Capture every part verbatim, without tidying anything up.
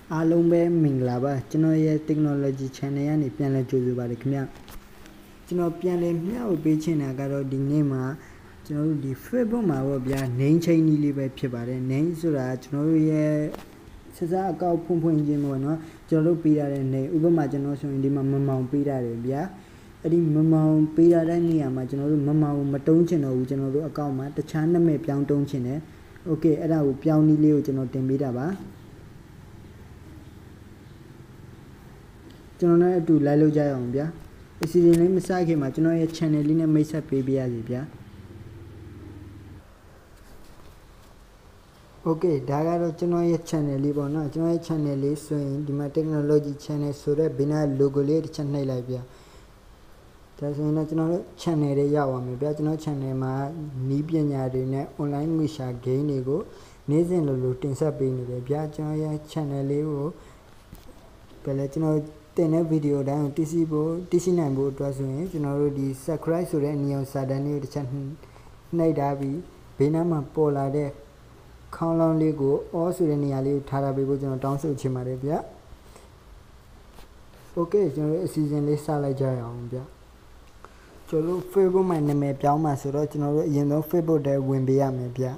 အားလုံးပဲမင်္ဂလာပါကျွန်တော်ရဲ့ technology channel ကနေပြန်လည်ကြိုဆိုပါတယ်ခင်ဗျကျွန်တော်ပြန်လည်မျှဝေပေးချင်တာကတော့ဒီနေ့မှာကျွန်တော်တို့ဒီ Facebook မှာပေါ့ဗျာ name change နည်းလေးပဲဖြစ်ပါတယ် name ဆိုတာကျွန်တော်တို့ရဲ့စစအကောက်ဖွင့်ဖွင့်ချင်းပေါ့နော်ကျွန်တော်တို့ပေးရတဲ့ name ဥပမာကျွန်တော်ဆိုရင်ဒီမှာမမောင်ပေးရတယ်ဗျာအဲ့ဒီမမောင်ပေးရတဲ့နေရာမှာကျွန်တော်တို့မမောင်မတုံးချင်တော့ဘူးကျွန်တော်တို့အကောက်မှာတခြားနာမည်ပြောင်းတုံးချင်တယ် okay အဲ့ဒါကိုပြောင်းနည်းလေးကိုကျွန်တော်တင်ပေးတာပါကျွန်တော်လည်းအတူလိုက်လို့ကြရအောင်ဗျာအစီအစဉ်လေးမစခင်မှာကျွန်တော်ရဲ့ channel လေးနဲ့မိတ်ဆက်ပေးပြရစီဗျာ okay ဒါကတော့ကျွန်တော်ရဲ့ channel လေးပေါ့နော်ကျွန်တော်ရဲ့ channel လေးဆိုရင်ဒီမှာ technology channel ဆိုတဲ့ဘေးနား logo လေးတစ်ချက်နှိပ်လိုက်ဗျာဒါဆိုရင်တော့ကျွန်တော်တို့ channel တွေရောက်အောင်ဗျာကျွန်တော် channel မှာနီးပညာတွေနဲ့ online media game တွေကိုနေ့စဉ်လိုလိုတင်ဆက်ပေးနေတယ်ဗျာကျွန်တော်ရဲ့ channel လေးကိုပဲလေကျွန်တော်တင်တဲ့ဗီဒီယိုတိုင်းကိုတည်ရှိဖို့တည်ရှိနိုင်ဖို့အတွက်ဆိုရင်ကျွန်တော်တို့ဒီ subscribe ဆိုတဲ့အနီရောင်စာတန်းလေးကိုတစ်ချက်နှိပ်ထားပြီးဘေးနားမှာပေါ်လာတဲ့ခေါင်းလောင်းလေးကို all ဆိုတဲ့နေရာလေးကိုထားထားပေးဖို့ကျွန်တော်တောင်းဆိုချင်ပါတယ်ဗျာ okay ကျွန်တော်တို့အစီအစဉ်လေးစလိုက်ကြရအောင်ဗျာကျွန်တော်တို့ Facebook မှာနာမည်ပြောင်းမှာဆိုတော့ကျွန်တော်တို့အရင်ဆုံး Facebook ထဲဝင်ပေးရမယ်ဗျာ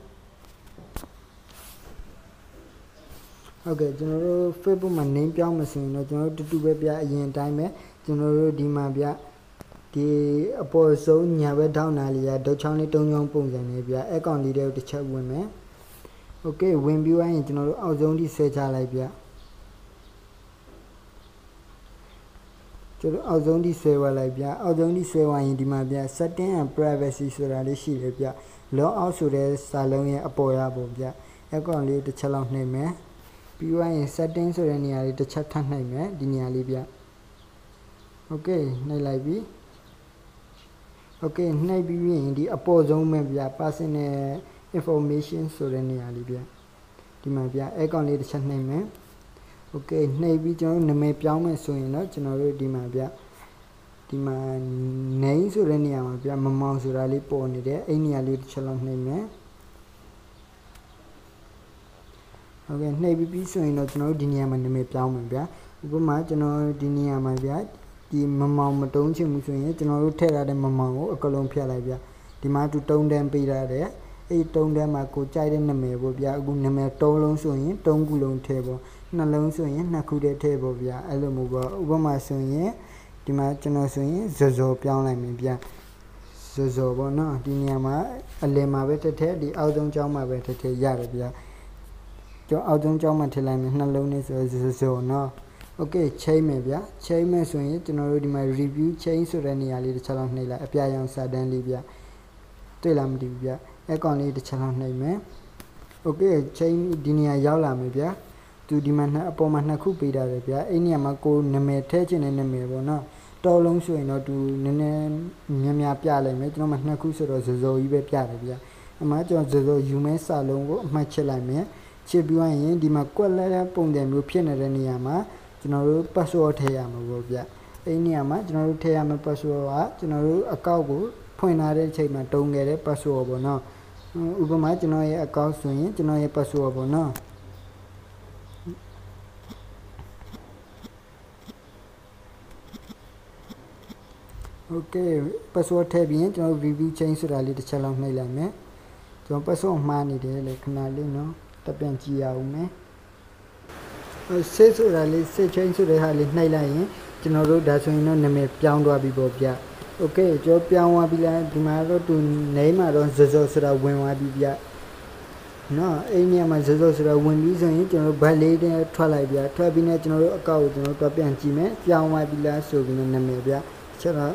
ဟုတ်ကဲ့ကျွန်တော်တို့ Facebook မှာ name ပြောင်းမဆိုရင်တော့ကျွန်တော်တို့တူတူပဲဗျာအရင်အတိုင်းပဲကျွန်တော်တို့ဒီမှာဗျာဒီအပေါ်ဆုံးညာဘက်ထောင်းနာလေးရဒုတ်ချောင်းလေးတုံးချောင်းပုံစံလေးဗျာ account လေးတွေကိုတစ်ချက်ဝင်မယ် okay ဝင်ပြီးရင်ကျွန်တော်တို့အောက်ဆုံးထိဆွဲချလိုက်ဗျာကျွန်တော်အောက်ဆုံးထိဆွဲဝလိုက်ဗျာအောက်ဆုံးထိဆွဲဝရင်ဒီမှာဗျာ setting and privacy ဆိုတာလေးရှိတယ်ဗျာ log out ဆိုတဲ့စာလုံးရဲ့အပေါ်ရပုံဗျာ account လေးတစ်ချက်လောက်နှိပ်မယ်ပြီးရင် setting ဆိုတဲ့နေရာလေးတစ်ချက်ထပ်နှိပ်မယ်ဒီနေရာလေးဗျ okay နှိပ်လိုက်ပြီ okay နှိပ်ပြီးရင်ဒီအပေါ်ဆုံးပဲဗျ personal information ဆိုတဲ့နေရာလေးဗျဒီမှာဗျ account လေးတစ်ချက်နှိပ်မယ် okay နှိပ်ပြီးကျွန်တော်နာမည်ပြောင်းမယ်ဆိုရင်တော့ကျွန်တော်တို့ဒီမှာဗျဒီမှာ name ဆိုတဲ့နေရာမှာဗျမမောင်ဆိုတာလေးပေါ်နေတယ်အဲ့နေရာလေးတစ်ချက်လောက်နှိပ်မယ်ဟုတ်ကဲ့နှိပ်ပြီးပြီးဆိုရင်တော့ကျွန်တော်တို့ဒီနေရာမှာနာမည်ပြောင်းမယ်ဗျာဥပမာကျွန်တော်ဒီနေရာမှာဗျာဒီမမောင်မတုံးချင်ဘူးဆိုရင်ကျွန်တော်တို့ထည့်ထားတဲ့မမောင်ကိုအကလုံးဖြတ်လိုက်ဗျာဒီမှာသူတုံးတန်းပေးထားတယ်အဲ့တုံးတန်းမှာကိုကြိုက်တဲ့နာမည်ပေါ့ဗျာအခုနာမည်သုံးလုံးဆိုရင်သုံးခုလုံးထည့်ပေါ့နှလုံးဆိုရင်နှစ်ခုတည်းထည့်ပေါ့ဗျာအဲ့လိုမျိုးပေါ့ဥပမာဆိုရင်ဒီမှာကျွန်တော်ဆိုရင်ဇော်ဇော်ပြောင်းလိုက်မယ်ဗျာဇော်ဇော်ပေါ့နော်ဒီနေရာမှာအလယ်မှာပဲထည့်ထည့်ဒီအောက်ဆုံးကျောင်းမှာပဲထည့်ထည့်ရတယ်ဗျာကျွန်တော်အောက်ဆုံးကျောင်းမှာထည့်လိုက်မယ်နှလုံးနဲ့ဆိုဇော်ဇော်နော် okay ချိန်မယ်ဗျာချိန်မယ်ဆိုရင်ကျွန်တော်တို့ဒီမှာ review change ဆိုတဲ့နေရာလေးတစ်ချက်လောက်နှိပ်လိုက်အပြရောင်စာတန်းလေးဗျာတွေ့လားမသိဘူးဗျာ account လေးတစ်ချက်လောက်နှိပ်မယ် okay ချိန်ဒီနေရာရောက်လာမယ်ဗျာသူဒီမှာနှစ်အပေါ်မှာနှစ်ခုပေးထားတယ်ဗျာအဲ့နေရာမှာကိုနာမည်ထည့်ခြင်းနဲ့နာမည်ပေါ့နော်တော်လုံးဆိုရင်တော့သူနည်းနည်းများများပြလိုက်မယ်ကျွန်တော်မှနှစ်ခုဆိုတော့ဇော်ဇော်ကြီးပဲပြတယ်ဗျာအမှကျွန်တော်ဇော်ဇော်ယူမဲစာလုံးကိုအမှတ်ချစ်လိုက်မယ်ချစ်ပြီးရင်ဒီမှာကွက်လဲပုံစံမျိုးဖြစ်နေတဲ့နေရာမှာကျွန်တော်တို့ password ထည့်ရမှာပေါ့ဗျာအဲ့နေရာမှာကျွန်တော်တို့ထည့်ရမယ့် password ကကျွန်တော်တို့အကောင့်ကိုဖွင့်ထားတဲ့အချိန်မှာတုံးခဲ့တဲ့ password ပေါ့နော်ဥပမာကျွန်တော်ရဲ့အကောင့်ဆိုရင်ကျွန်တော်ရဲ့ password ပေါ့နော်okay password ထည့်ပြီးရင်ကျွန်တော် review change ဆိုတာလေးတစ်ချက်လောက်နှိပ်လိုက်မယ်ကျွန်တော် password မှားနေတယ်လေခဏလေးနော်တက်ပြန်ကြည့်ရအောင်မယ်ဆေးဆိုတာလေးဆေး change ဆိုတဲ့ဟာလေးနှိပ်လိုက်ရင်ကျွန်တော်တို့ဒါဆိုရင်တော့နာမည်ပြောင်းသွားပြီပေါ့ဗျ okay ကျွန်တော်ပြောင်းသွားပြီလားဒီမှာတော့သူ name မှာတော့ဇော်ဇော်ဆိုတာဝင်သွားပြီဗျနော်အဲ့ဒီနေရာမှာဇော်ဇော်ဆိုတာဝင်ပြီးဆိုရင်ကျွန်တော်တို့ဘတ်လေးနဲ့ထွက်လိုက်ဗျထွက်ပြီးနဲ့ကျွန်တော်တို့အကောင့်ကိုကျွန်တော်တို့ပြန်ကြည့်မယ်ပြောင်းသွားပြီလားဆိုပြီးနာမည်ဗျချက်တော့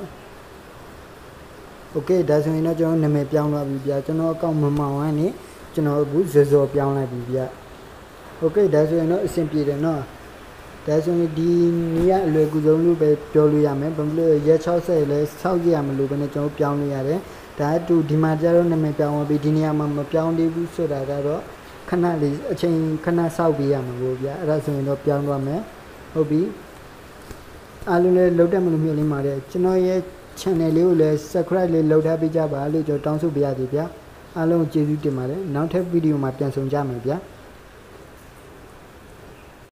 okay ဒါဆိုရင်တော့ကျွန်တော်နာမည်ပြောင်းသွားပြီဗျာကျွန်တော်အကောင့်မမောင်ကနေကျွန်တော်အခုဇော်ဇော်ပြောင်းလိုက်ပြီဗျာ okay ဒါဆိုရင်တော့အဆင်ပြေတယ်နော်ဒါဆိုရင်ဒီနေရာအလွယ်ကူဆုံးလို့ပဲပြောလို့ရမယ်ဘာလို့လဲရက်၆၀လဲစောက်ကြရမလို့ပဲနဲ့ကျွန်တော်ပြောင်းလို့ရတယ်ဒါအတူဒီမှာကျတော့နာမည်ပြောင်းသွားပြီဒီနေရာမှာမပြောင်းသေးဘူးဆိုတာကတော့ခဏလေးအချိန်ခဏစောက်ပေးရမှာပေါ့ဗျာအဲ့ဒါဆိုရင်တော့ပြောင်းသွားမယ်ဟုတ်ပြီအားလုံးလည်းလောက်တက်မလို့မျှော်လင့်ပါတယ်ကျွန်တော်ရဲ့ channel လေးကိုလည်း subscribe လေးလုပ်ထားပေးကြပါလို့ကျွန်တော်တောင်းဆိုပေးရစီဗျာအားလုံးကျေးဇူးတင်ပါတယ်နောက်ထပ်ဗီဒီယိုမှာပြန်ဆုံကြမယ်ဗျာ